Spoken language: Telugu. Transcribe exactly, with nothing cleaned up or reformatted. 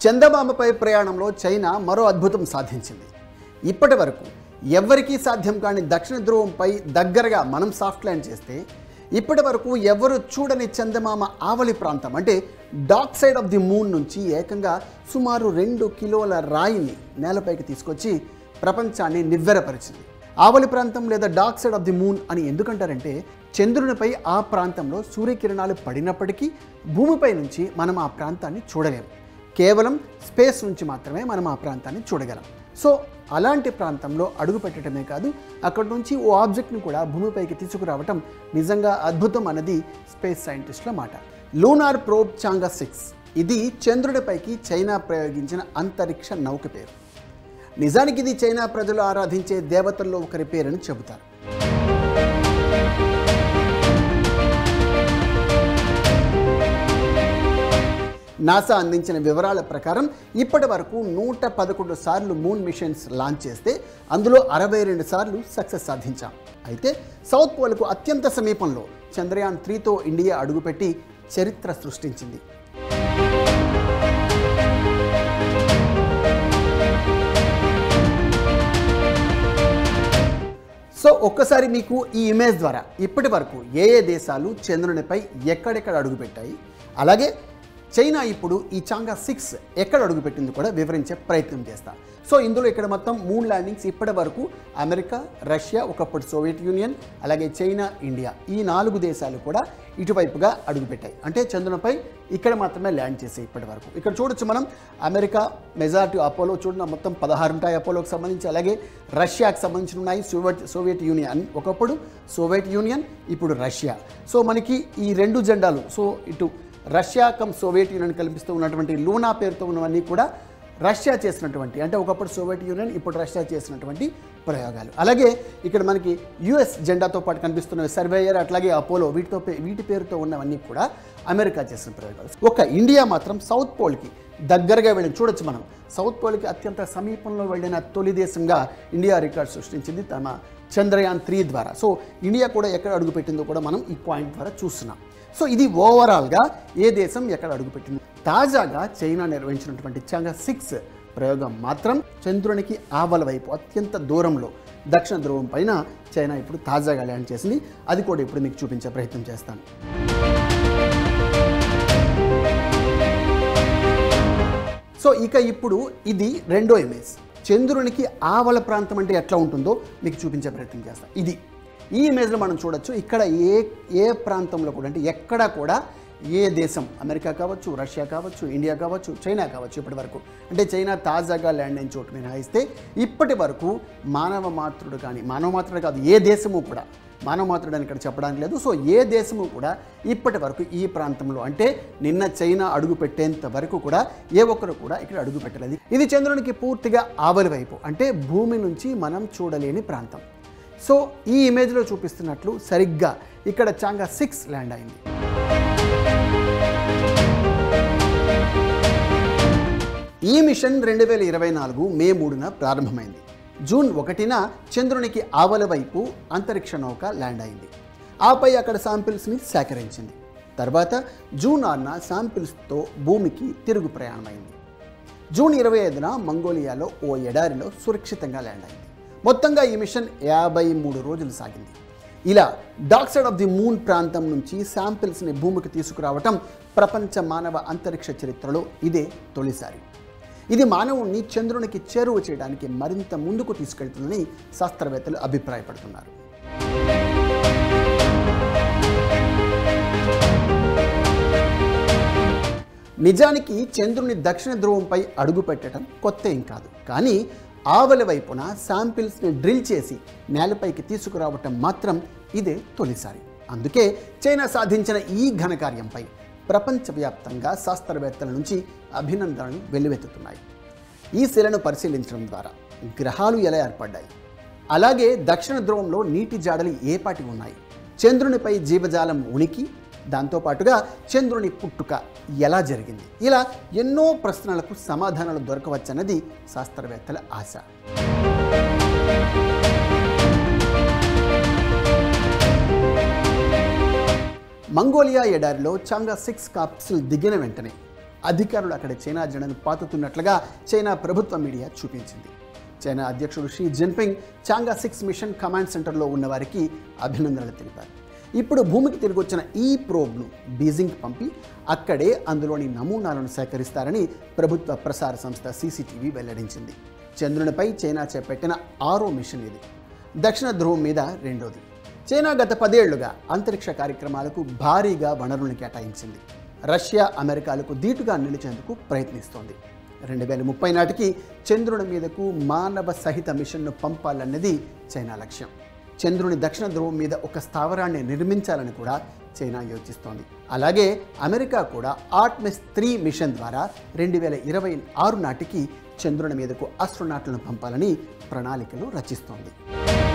చందమామపై ప్రయాణంలో చైనా మరో అద్భుతం సాధించింది. ఇప్పటి వరకు ఎవ్వరికీ సాధ్యం కాని దక్షిణ ధ్రువంపై దగ్గరగా మనం సాఫ్ట్ ల్యాండ్ చేస్తే ఇప్పటి వరకు ఎవరు చూడని చందమామ ఆవలి ప్రాంతం అంటే dark side of the moon నుంచి ఏకంగా సుమారు రెండు కిలోల రాయిని నేలపైకి తీసుకొచ్చి ప్రపంచాన్ని నివ్వెరపరిచింది. ఆవలి ప్రాంతం లేదా dark side of the moon అని ఎందుకంటారంటే చంద్రునిపై ఆ ప్రాంతంలో సూర్యకిరణాలు పడినప్పటికీ భూమిపై నుంచి మనం ఆ ప్రాంతాన్ని చూడలేము. కేవలం స్పేస్ నుంచి మాత్రమే మనం ఆ ప్రాంతాన్ని చూడగలం. సో అలాంటి ప్రాంతంలో అడుగు పెట్టడమే కాదు, అక్కడి నుంచి ఓ ఆబ్జెక్ట్ని కూడా భూమిపైకి తీసుకురావటం నిజంగా అద్భుతం అన్నది స్పేస్ సైంటిస్టుల మాట. లూనార్ ప్రోబ్ చాంగా సిక్స్ ఇది చంద్రుడిపైకి చైనా ప్రయోగించిన అంతరిక్ష నౌక పేరు. నిజానికి ఇది చైనా ప్రజలు ఆరాధించే దేవతల్లో ఒకరి పేరని చెబుతారు. నాసా అందించిన వివరాల ప్రకారం ఇప్పటి వరకు నూట పదకొండు సార్లు మూన్ మిషన్స్ లాంచ్ చేస్తే అందులో అరవై రెండు సార్లు సక్సెస్ సాధించాం. అయితే సౌత్ పోల్కు అత్యంత సమీపంలో చంద్రయాన్ త్రీతో ఇండియా అడుగుపెట్టి చరిత్ర సృష్టించింది. సో ఒక్కసారి మీకు ఈ ఇమేజ్ ద్వారా ఇప్పటి వరకు ఏ ఏ దేశాలు చంద్రునిపై ఎక్కడెక్కడ అడుగుపెట్టాయి, అలాగే చైనా ఇప్పుడు ఈ చాంగా సిక్స్ ఎక్కడ అడుగుపెట్టింది కూడా వివరించే ప్రయత్నం చేస్తా. సో ఇందులో ఇక్కడ మొత్తం మూన్ ల్యాండింగ్స్ ఇప్పటి వరకు అమెరికా, రష్యా, ఒకప్పుడు సోవియట్ యూనియన్, అలాగే చైనా, ఇండియా ఈ నాలుగు దేశాలు కూడా ఇటువైపుగా అడుగుపెట్టాయి. అంటే చంద్రునిపై ఇక్కడ మాత్రమే ల్యాండ్ చేసాయి ఇప్పటి వరకు. ఇక్కడ చూడొచ్చు మనం అమెరికా మెజారిటీ అపోలో చూడండి మొత్తం పదహారు ఉంటాయి అపోలోకి సంబంధించి, అలాగే రష్యాకి సంబంధించి ఉన్నాయి. సోవియట్ సోవియట్ యూనియన్ ఒకప్పుడు సోవియట్ యూనియన్, ఇప్పుడు రష్యా. సో మనకి ఈ రెండు జెండాలు, సో ఇటు రష్యా కమ్ సోవియట్ యూనియన్ కల్పిస్తూ ఉన్నటువంటి లూనా పేరుతో ఉన్నవన్నీ కూడా రష్యా చేసినటువంటి, అంటే ఒకప్పుడు సోవియట్ యూనియన్ ఇప్పుడు రష్యా చేసినటువంటి ప్రయోగాలు. అలాగే ఇక్కడ మనకి యుఎస్ జెండాతో పాటు కనిపిస్తున్న సర్వేయర్, అట్లాగే అపోలో వీటితో వీటి పేరుతో ఉన్నవన్నీ కూడా అమెరికా చేసిన ప్రయోగాలు. ఒక ఇండియా మాత్రం సౌత్ పోల్కి దగ్గరగా వెళ్ళింది. చూడొచ్చు మనం సౌత్ పోల్కి అత్యంత సమీపంలో వెళ్ళిన తొలి దేశంగా ఇండియా రికార్డ్ సృష్టించింది తమ చంద్రయాన్ త్రీ ద్వారా. సో ఇండియా కూడా ఎక్కడ అడుగుపెట్టిందో కూడా మనం ఈ పాయింట్ ద్వారా చూస్తున్నాం. సో ఇది ఓవరాల్గా ఏ దేశం ఎక్కడ అడుగుపెట్టింది. తాజాగా చైనా నిర్వహించినటువంటి చాంగా సిక్స్ ప్రయోగం మాత్రం చంద్రునికి ఆవల వైపు అత్యంత దూరంలో దక్షిణ ధ్రువం పైన చైనా ఇప్పుడు తాజాగా ల్యాండ్ చేసింది. అది కూడా ఇప్పుడు మీకు చూపించే ప్రయత్నం చేస్తాను. సో ఇక ఇప్పుడు ఇది రెండో ఇమేజ్. చంద్రునికి ఆవల ప్రాంతం అంటే ఎట్లా ఉంటుందో మీకు చూపించే ప్రయత్నం చేస్తాను. ఇది ఈ ఇమేజ్లో మనం చూడొచ్చు. ఇక్కడ ఏ ఏ ప్రాంతంలో కూడా అంటే ఎక్కడ కూడా ఏ దేశం, అమెరికా కావచ్చు, రష్యా కావచ్చు, ఇండియా కావచ్చు, చైనా కావచ్చు, ఇప్పటి వరకు అంటే చైనా తాజాగా ల్యాండ్ అయిన చోటు మినహాయిస్తే ఇప్పటి వరకు మానవ మాతృడు కానీ, మానవ మాతృడు కాదు ఏ దేశము కూడా, మానవ మాతృడు అని ఇక్కడ చెప్పడానికి లేదు. సో ఏ దేశము కూడా ఇప్పటి వరకు ఈ ప్రాంతంలో అంటే నిన్న చైనా అడుగు పెట్టేంత వరకు కూడా ఏ ఒక్కరు కూడా ఇక్కడ అడుగు పెట్టలేదు. ఇది చంద్రునికి పూర్తిగా ఆవలి వైపు అంటే భూమి నుంచి మనం చూడలేని ప్రాంతం. సో ఈ ఇమేజ్లో చూపిస్తున్నట్లు సరిగ్గా ఇక్కడ చాంగా సిక్స్ ల్యాండ్ అయింది. ఈ మిషన్ రెండు వేల ఇరవై నాలుగు మే మూడున ప్రారంభమైంది. జూన్ ఒకటిన చంద్రునికి ఆవల వైపు అంతరిక్ష నౌక ల్యాండ్ అయింది. ఆపై అక్కడ శాంపిల్స్ని సేకరించింది. తర్వాత జూన్ ఆరున శాంపిల్స్తో భూమికి తిరుగు ప్రయాణమైంది. జూన్ ఇరవై ఐదున మంగోలియాలో ఓ ఎడారిలో సురక్షితంగా ల్యాండ్ అయింది. మొత్తంగా ఈ మిషన్ యాభై మూడు రోజులు సాగింది. ఇలా dark side of the moon ప్రాంతం నుంచి శాంపిల్స్ని భూమికి తీసుకురావటం ప్రపంచ మానవ అంతరిక్ష చరిత్రలో ఇదే తొలిసారి. ఇది మానవుణ్ణి చంద్రునికి చేరువ చేయడానికి మరింత ముందుకు తీసుకెళ్తుందని శాస్త్రవేత్తలు అభిప్రాయపడుతున్నారు. నిజానికి చంద్రుని దక్షిణ ధ్రువంపై అడుగు పెట్టడం కొత్త ఏం కాదు, కానీ ఆవల వైపున శాంపిల్స్ని డ్రిల్ చేసి నేలపైకి తీసుకురావటం మాత్రం ఇదే తొలిసారి. అందుకే చైనా సాధించిన ఈ ఘనకార్యంపై ప్రపంచవ్యాప్తంగా శాస్త్రవేత్తల నుంచి అభినందనలు వెల్లువెత్తుతున్నాయి. ఈ శిలను పరిశీలించడం ద్వారా గ్రహాలు ఎలా ఏర్పడ్డాయి, అలాగే దక్షిణ ధ్రువంలో నీటి జాడలు ఏపాటి ఉన్నాయి, చంద్రునిపై జీవజాలం ఉనికి, దాంతోపాటుగా చంద్రుని పుట్టుక ఎలా జరిగింది, ఇలా ఎన్నో ప్రశ్నలకు సమాధానాలు దొరకవచ్చన్నది శాస్త్రవేత్తల ఆశ. మంగోలియా ఎడారిలో చాంగా సిక్స్ కాప్సుల్ దిగిన వెంటనే అధికారులు అక్కడ చైనా జెండాను పాతుతున్నట్లుగా చైనా ప్రభుత్వ మీడియా చూపించింది. చైనా అధ్యక్షుడు Xi Jinping Chang'e six mission command సెంటర్లో ఉన్న వారికి అభినందనలు తెలిపారు. ఇప్పుడు భూమికి తిరిగి వచ్చిన ఈ ప్రోబ్ను బీజింగ్కి పంపి అక్కడే అందులోని నమూనాలను సేకరిస్తారని ప్రభుత్వ ప్రసార సంస్థ సీసీటీవీ వెల్లడించింది. చంద్రునిపై చైనా చేపట్టిన ఆరో మిషన్ ఇది. దక్షిణ ధ్రువం మీద రెండోది. చైనా గత పదేళ్లుగా అంతరిక్ష కార్యక్రమాలకు భారీగా వనరులను కేటాయించింది. రష్యా, అమెరికాలకు ధీటుగా నిలిచేందుకు ప్రయత్నిస్తోంది. రెండు వేల ముప్పై నాటికి చంద్రుని మీదకు మానవ సహిత మిషన్ను పంపాలన్నది చైనా లక్ష్యం. చంద్రుని దక్షిణ ధ్రువం మీద ఒక స్థావరాన్ని నిర్మించాలని కూడా చైనా యోచిస్తోంది. అలాగే అమెరికా కూడా ఆర్టెమిస్ త్రీ మిషన్ ద్వారా రెండు వేల ఇరవై ఆరు నాటికి చంద్రుని మీదకు ఆస్ట్రోనాట్లను పంపాలని ప్రణాళికలు రచిస్తోంది.